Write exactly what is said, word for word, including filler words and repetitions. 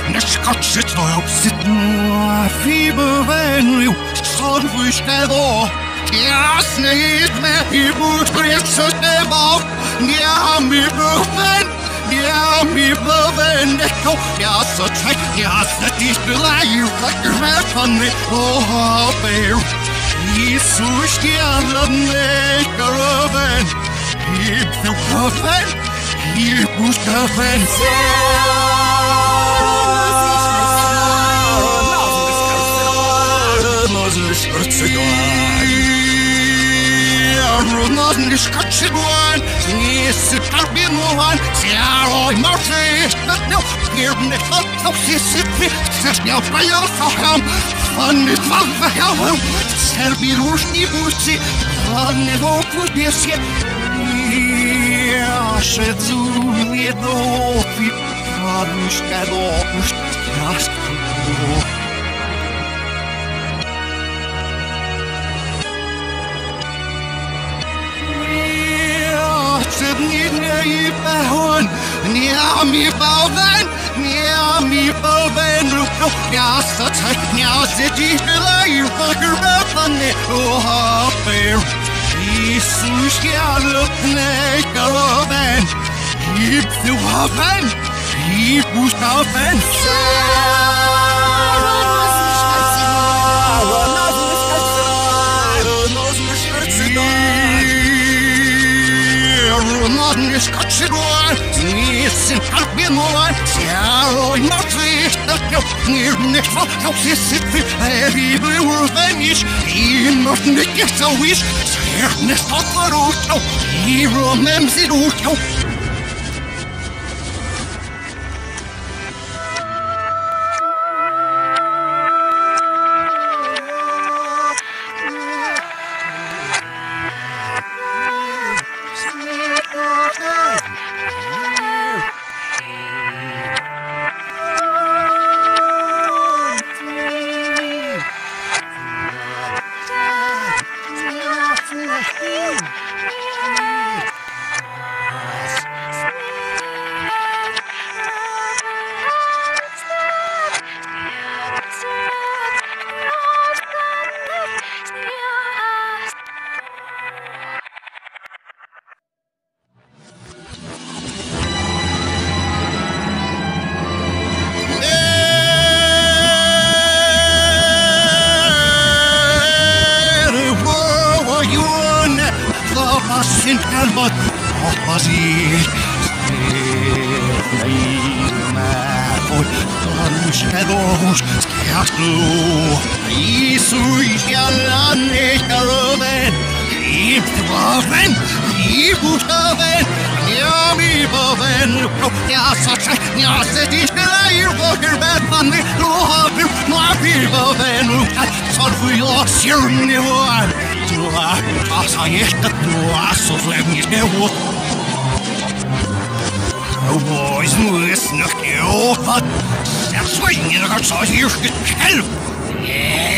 Neskatset op sit noa fiberven ju sån fuskado. Jasne is me i butresset eva. Ja mi buven, ja mi buven eko. Ja så tjej, ja så tisbila ju vacker med fanne. Oh bear, Jesus jävla nekaraven. Hip the coven, hip buskaven. Rodnodny skaczyłan, nie sykarbienłan, zjaroj marzysz, no, pierdny chłopcą się sypy, chcesz miał pająsocham, fanny dwawachałem, serbi różni burzy, fanny wokół biesie, ja szedzu mnie do opi, panuszka do uszczasku. Nie i behon, nie mi bałwen, nie mi bałwen, rucho, ja so tak, ja siedzi tyle i wygrywany, o fair. Jesus, ja luknę karowen, hip du hafen, hip buskafen. Rodnodny skaczyłan, nie sykarbienłan, zjaroj marzysz, no, pierdny chłopcą się sypy, i był wemisz, i nocny nie całysz, zjerdny z otworuszą, i romem ziruszą. Sin kalmat hoppasin Näin Anuskeros Skjastuu Isuis ja lanneikaroven Iptuvaven Ipustaven Ja miivaven Ja satsai Ja setistellä irvokervätvanne Luhavim Maapivaven Sorfuja sirnivuan Tuo asajesta tuossa lemmisneuvot. Boys myös näkee opat. Ja swingin kanssa jyrkät help. Yeah.